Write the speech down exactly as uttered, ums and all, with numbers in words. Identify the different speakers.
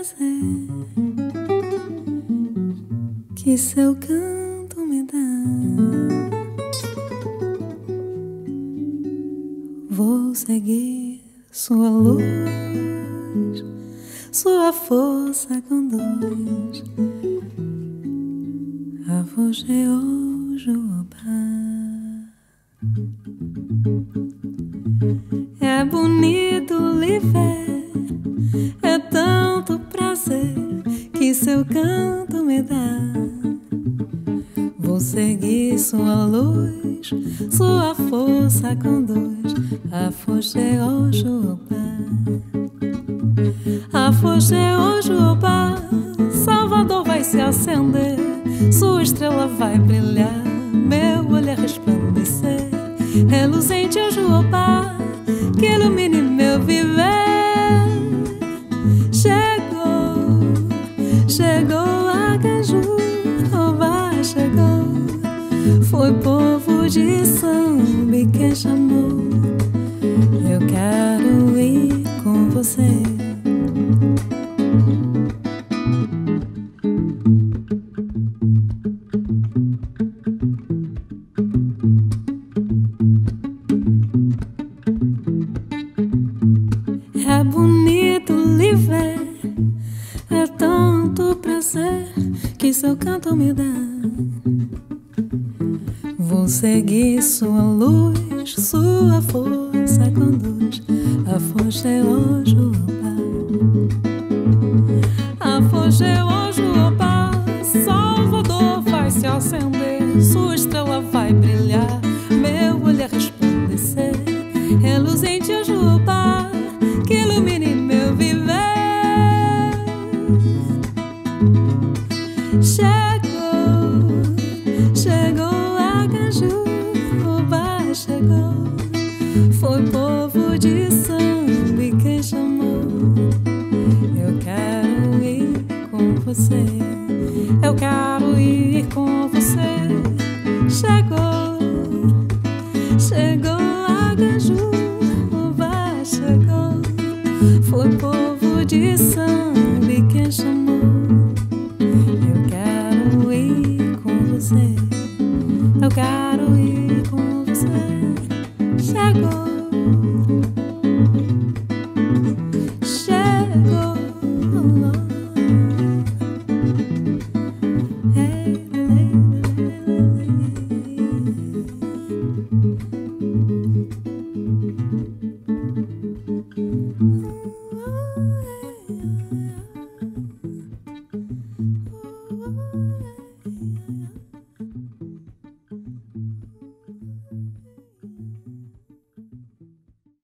Speaker 1: prazer que seu canto me dá. Vou seguir sua luz, sua força conduz a voz de Oju Oba. É bonito lhe ver, é tanto prazer que seu canto me dá. Vou seguir sua luz, sua força conduz a voz de Oju Oba. A voz de Oju Oba, Salvador vai se acender, sua estrela vai brilhar, meu olhar resplandecer. Reluzente Oju Oba, que ilumine meu viver. Chegou, chegou a Caju, Oba chegou. Foi povo de samba que chamou. Eu quero ir com você. É bonito lhe ver, é tanto prazer que seu canto me dá. Vou seguir sua luz, sua força conduz a voz de Oju Oba. A voz de Oju Oba, Salvador vai se acender, sua estrela vai brilhar, meu olhar resplandecer. Reluzente Oju Oba, que ilumine meu viver. Chegou, chegou a Caju, Oba chegou. Foi povo de samba que chamou. Eu quero ir com você, eu quero ir com você. Chegou, chegou a Caju, Oba chegou. Foi povo de samba que chamou. Eu quero ir com você, eu quero ir com você. Chegou, chegou.